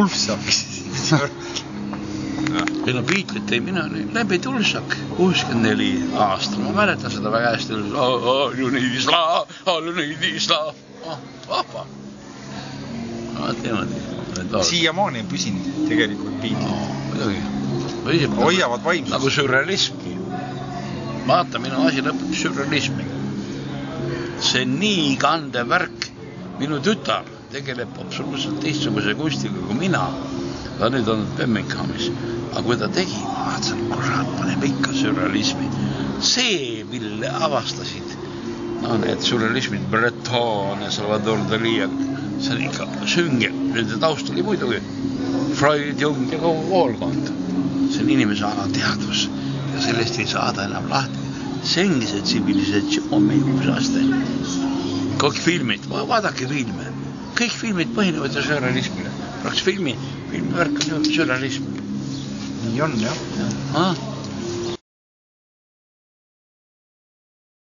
tulsak. Ei no Beatlit ei mina, läbi tulsak, 64 aasta, ma mäletan seda väga hästi, all you need is love, vahva. Siiamaani on püsinud tegelikult Beatlit. Hoiavad vaimsust. Nagu sürrealismi. Vaata, minu asi lõpeb sürrealismi. See nii kandev värk, minu tütar tegeleb absoluutselt teistsuguse kunstiga kui mina. Ta nüüd on Birminghamis. Aga kui ta tegi, ma vaatasin, kurat, paneb ikka sürrealismi. See, mille avastasid, need sürrealismid, Breton ja Salvador Dalí, see on ikka sünge. Nende taust oli muidugi Freud, Jung ja kogu koolkond. See on inimese alateadvus ja sellest ei saada enam lahti. See ongi see tsivilisatsioon meie uusaste. Kõik filmid, vaadake filme. Kõik filmid põhinevad ja sürrealismile. Praks filmi värk on ju sürrealism. Nii on, jah.